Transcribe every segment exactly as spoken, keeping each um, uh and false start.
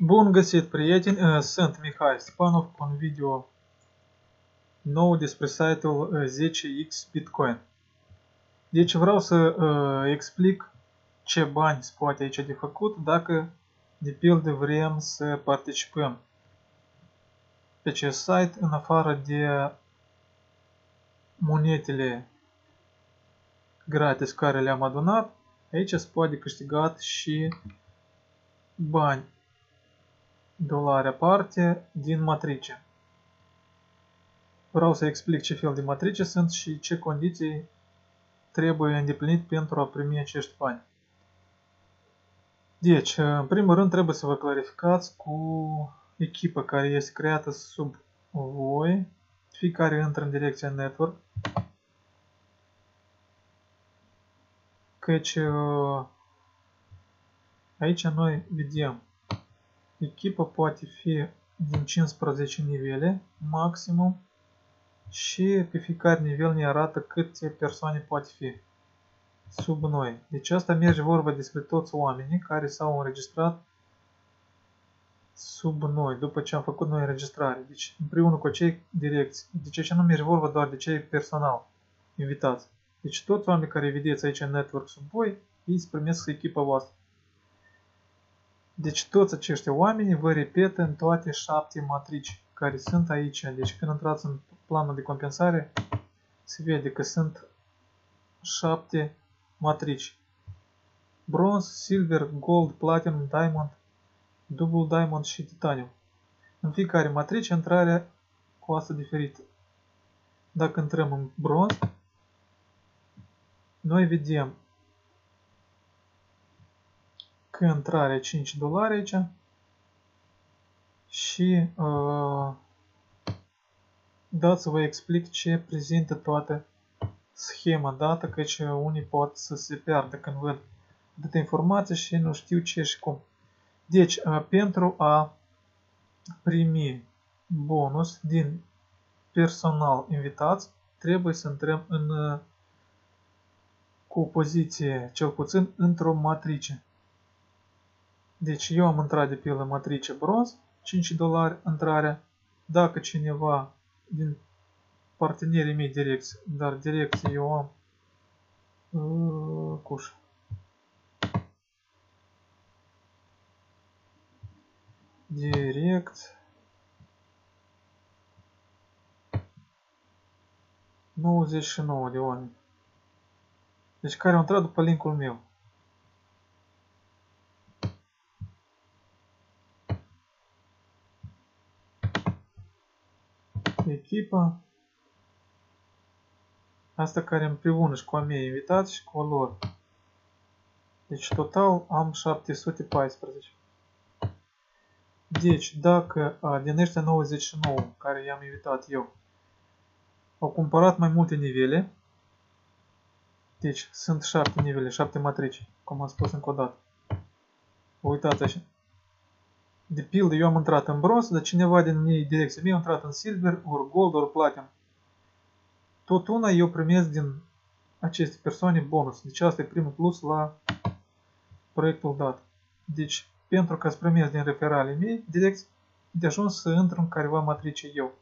Bun găsit, prieteni! Sunt Mihai Stepanov cu un video nou despre site-ul zece x Bitcoin. Deci vreau să uh, explic ce bani se poate aici de făcut dacă de pildă vrem să participăm pe acest site în afară de monetele gratis care le-am adunat. Aici se poate câștigat și bani, dolari aparte, din matrice. Vreau să explic ce fel de matrice sunt și ce condiții trebuie îndeplinit pentru a primi acești bani. Deci, în primul rând trebuie să vă clarificați cu echipa care este creată sub voi. Fiecare intră în direcția network. Căci aici noi vedem echipa poate fi din cincisprezece nivele maximum și pe fiecare nivel ne arată câte persoane poate fi sub noi. Deci asta merge vorba despre toți oamenii care s-au înregistrat sub noi, după ce am făcut noi înregistrare. Deci împreună cu cei direcți. Deci aici nu merge vorba doar de cei personal invitați. Deci toți oamenii care vedeți aici în network sub voi, ei se primesc echipa voastră. Deci toți acești oameni vă repetă în toate șapte matrici care sunt aici. Deci când intrați în planul de compensare, se vede că sunt șapte matrici. Bronz, silver, gold, platinum, diamond, double diamond și titanium. În fiecare matrice intrarea costă diferită. Dacă intrăm în bronz, noi vedem că intrarea cinci dolari aici și uh, dați să vă explic ce prezintă toată schema dată, căci unii pot să se piardă când văd atâtea informații și nu știu ce și cum. Deci, uh, pentru a primi bonus din personal invitați, trebuie să intrăm în, uh, cu o poziție cel puțin într-o matrice. Deci eu am intrat de pildă matrice bronz, cinci dolari intrarea. Dacă cineva din partenerii mei direcți, dar direcție eu am uh, cuș. Direct nouăzeci și nouă de oameni. Deci care au intrat după linkul meu. Echipa asta care împreună și cu a mei invitați și cu a lor. Deci total am șapte sute paisprezece. Deci dacă a, din ăștia nouăzeci și nouă care i-am invitat eu au cumpărat mai multe nivele, deci sunt șapte nivele, șapte matrici, cum am spus încă o dată. Uitați așa. De pildă eu am intrat în bronz, dar cineva din direcția mea a intrat în silver, ori gold, ori platinum. Tot una eu primesc din aceste persoane bonus. Deci asta e primul plus la proiectul dat. Deci pentru ca să primesc din referalii mei, direct de ajuns să intru în careva matrice eu.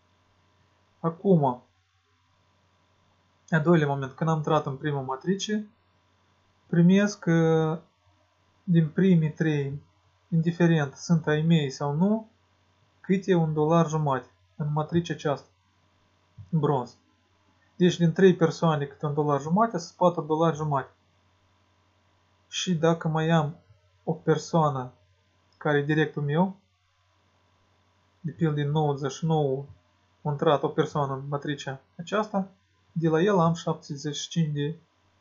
Acum, a doilea moment, când am intrat în prima matrice, primesc din primii trei, indiferent sunt ai mei sau nu, câte un dolar jumate în matricea aceasta, bronz. Deci din trei persoane câte un dolar jumate, sunt patru dolari jumate. Și dacă mai am o persoană care e directul meu, de pildă din nouăzeci și nouă a intrat o persoană în matricea aceasta, de la el am șaptezeci și cinci de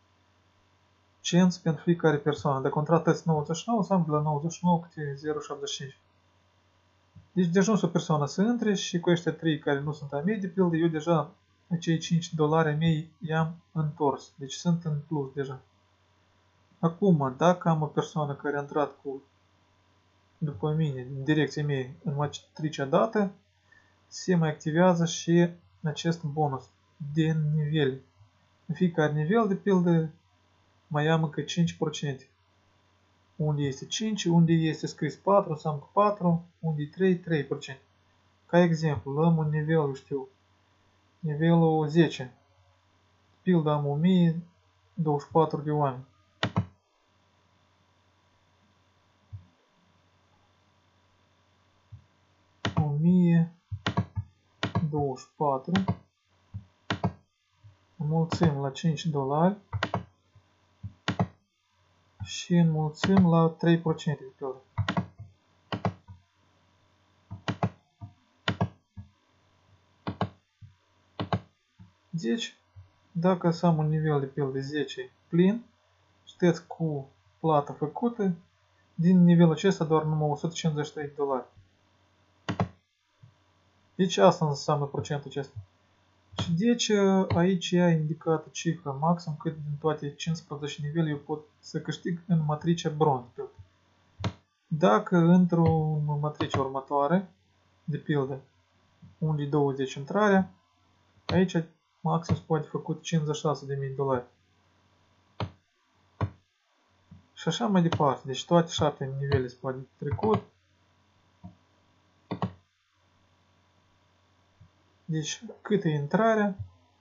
cenți pentru fiecare persoană. Dacă a intrat nouăzeci și nouă, înseamnă de la nouăzeci și nouă câte zero virgulă șaptezeci și cinci. Deci de ajuns o persoană să intre și cu ăștia trei care nu sunt a mei, de pildă, eu deja acei cinci dolari mei i-am întors. Deci sunt în plus deja. Acum, dacă am o persoană care a intrat cu, după mine, în direcția mea, în matricea dată, se mai activează și acest bonus din nivel. În fiecare nivel, de pildă, mai am încă cinci la sută. unde este cinci, unde este scris patru, înseamnă patru, unde e trei, trei la sută. Ca exemplu, luăm un nivel, eu știu, nivelul zece. Pildă am o mie douăzeci și patru de oameni. o mie douăzeci și patru înmulțim la cinci dolari și înmulțim la trei la sută de pildă. Deci, dacă să am un nivel de pildă zece plin, știți cu plata făcută, din nivelul acesta doar numai o sută cincizeci și trei de dolari. Deci asta înseamnă procentul acesta. Și deci aici ea indicată cifra maxim cât din toate cincisprezece nivele eu pot să câștig în matricea bronz. Dacă într-o matrice următoare, de pildă, unde e douăzeci intrarea, aici maxim se poate făcut cincizeci și șase de mii de dolari. Și așa mai departe. Deci toate șapte nivele se poate trecut. Deci cât e intrarea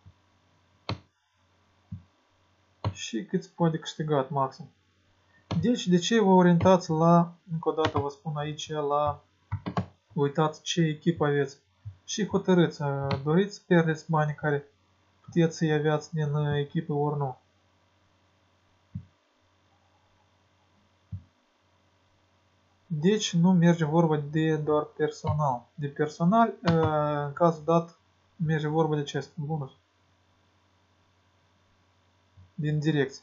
și cât se poate câștigat maxim. Deci de ce vă orientați la, încă o dată vă spun aici, la uitați ce echipă aveți și hotărâți, doriți să pierdeți banii care puteți să-i aveați din echipă ori nu. Deci nu merge vorba de doar personal. De personal, în cazul dat, merge vorba de acest bonus. Din direcție.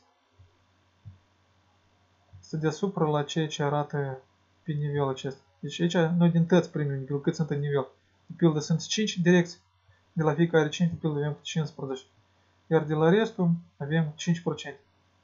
Este deasupra la ceea ce arată pe nivelul acesta. Deci aici noi din tăți primim nivel, cât sunt în nivel. De pildă sunt cinci direcții. De la fiecare cinci, de pildă avem cincisprezece. Iar de la restul avem cinci la sută.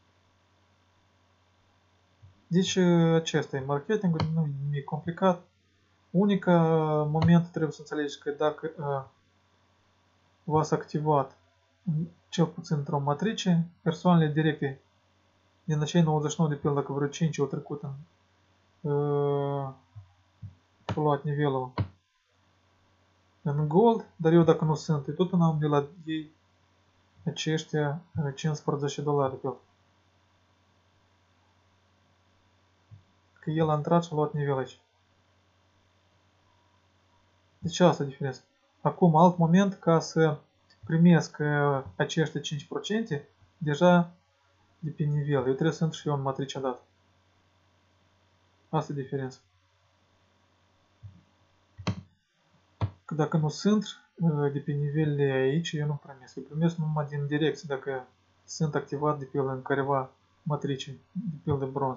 Deci acesta e marketingul, nu e nimic complicat. Unica moment trebuie să înțelegeți că dacă uh, v-ați activat cel puțin într-o matrice, persoanele directe din acei nouăzeci și nouă de pildă, dacă vreo cinci au trecut în uh, luat nivelul în gold, dar eu dacă nu sunt, e tot un am de la ei aceștia cincisprezece dolari de pildă. Că el a intrat și a luat nivel aici. Deci asta e diferența. Acum, alt moment, ca să primesc acești cinci la sută, deja de pe nivel. Eu trebuie să intru și eu în matricea dată. Asta e diferența. Că dacă nu sunt de pe nivelele aici, eu nu primesc. Eu primesc numai din direcție dacă sunt activat de pildă în careva matrice, de pildă bronz.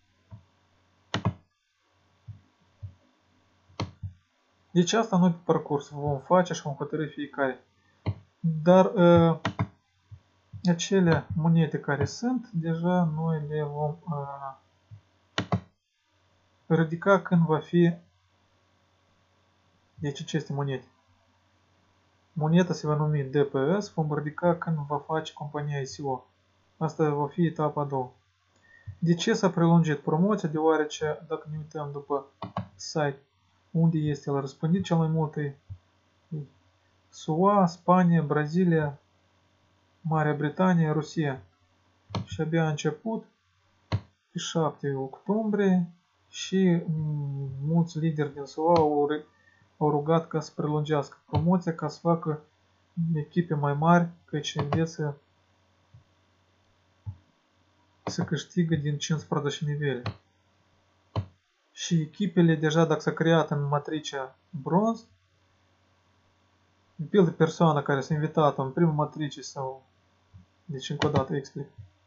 Deci asta noi pe parcurs vom face și vom hotărâi fiecare. Dar uh, acele monede care sunt, deja noi le vom uh, ridica când va fi, deci aceste monede. Moneta se va numi D P S, vom ridica când va face compania I C O. Asta va fi etapa a doua. De ce s-a prelungit promoția? Deoarece, dacă ne uităm după site, unde este el răspândit cel mai mult e S U A, Spania, Brazilia, Marea Britanie, Rusia. Și abia a început pe șapte octombrie și mulți lideri din S U A au, au rugat ca să prelungească promoția, ca să facă echipe mai mari, căci veți să, să câștigă din cincisprezece nivele. Și echipele deja dacă s-a creat în matricea bronz, de pildă persoana care s-a invitat în prima matrice sau, deci încă o dată explic.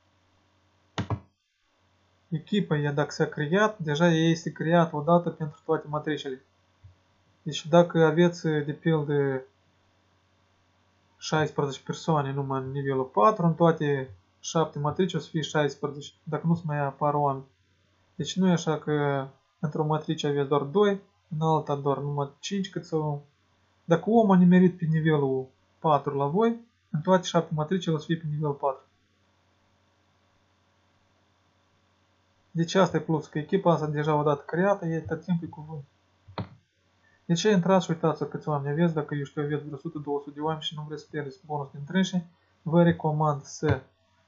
Echipa ea dacă s-a creat, deja ea este creată odată pentru toate matricele. Deci dacă aveți de pildă șaisprezece persoane numai în nivelul patru, în toate șapte matrici o să fie șaisprezece, dacă nu se mai apar oameni. Deci nu e așa că într-o matrice aveți doar doi, în alta doar numai cinci, cât să... Dacă omul a nimerit pe nivelul patru la voi, în toate șapte matrice o să fie pe nivelul patru. Deci asta e plus, că echipa asta deja odată creată, e tot timpul cuvânt. De ce intrați și uitați câți oameni aveți, dacă eu știu aveți vreo o sută două sute de oameni și nu vreți să pierdeți bonus din trânși, vă recomand să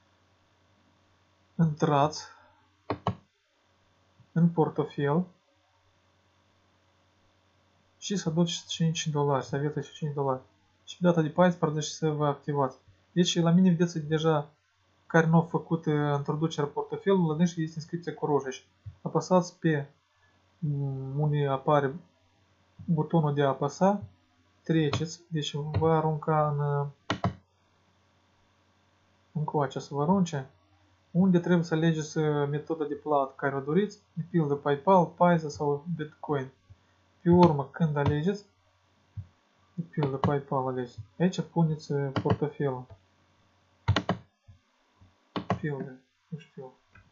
intrați în portofel și să duceți cinci dolari, să aveți cinci dolari. Și pe data de paisprezece să vă activați. Deci la mine vedeți deja care nu au făcut introducerea portofelului, la dânsi este inscripția cu roșie. Apăsați pe unde apare butonul de a apăsa, treceți, deci vă arunca în încoace să vă arunce, unde trebuie să alegeți metoda de plată care o doriți, de pildă PayPal, Paisa sau Bitcoin. Pe urmă, când alegeți, de pildă PayPal alegeți, aici puneți portofelul. Pildă, nu știu.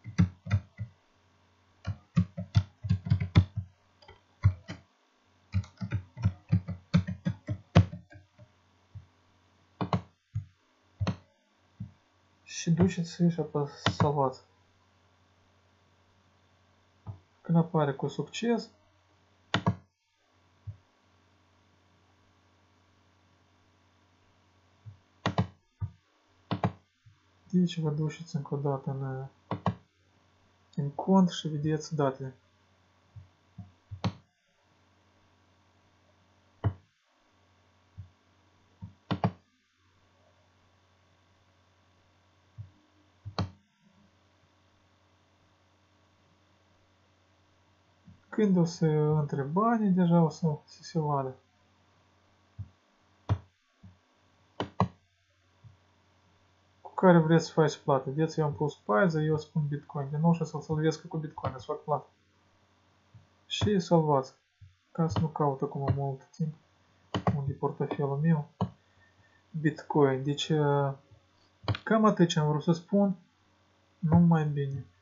Și duceți și apăsați salvați. Când apare cu succes, deci vă duceți încă o dată în, în cont și vedeți datele. Când o să intre banii, deja o să se vadă. Cu care vreți să faci plată. Vedeți, eu am pus Paisa, eu spun Bitcoin. Din nou și să-l salvez cu Bitcoin, să fac plată. Și salvați. Ca să nu caut acum mult timp. Unde e portofelul meu. Bitcoin. Deci, cam atât ce am vrut să spun. Numai bine.